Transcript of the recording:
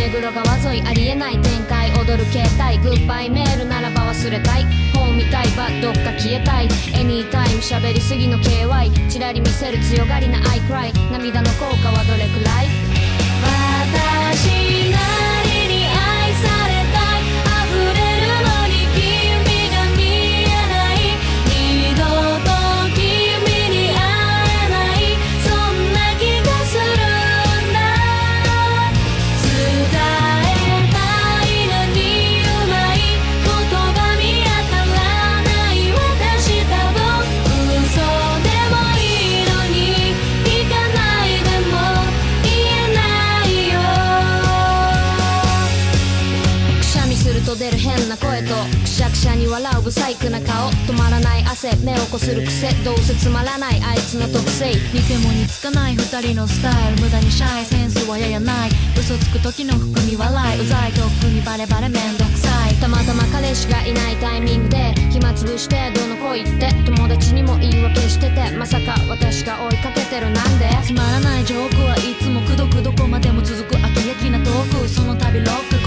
目黒川沿いありえない展開踊る携帯グッバイメールならば忘れたい本見たいばどっか消えたい Anytime 喋りすぎの KY チラリ見せる強がりな I cry 涙の効果はどれくらい私なりに愛されたい溢れるのに君が見えない二度と君に会えないそんな気がするんだ伝えたいのにうまい言葉見当たらない私多分嘘でもいいのに行かないでも言えないよくしゃみすると出る変な声とくしゃくしゃに笑う不細工な顔止まらない汗目をこする癖どうせつまらないあいつの特性似ても似つかない二人のスタイル無駄にシャイセンスはややない嘘つく時の含み笑いうざいとっくにバレバレめんどくさいたまたま彼氏がいないタイミングで暇つぶしてどの子行って友達にも言い訳しててまさか私が追いかけてるなんでつまらないジョークはいつもくどくどこまでも続く飽きやきなトークその度ロック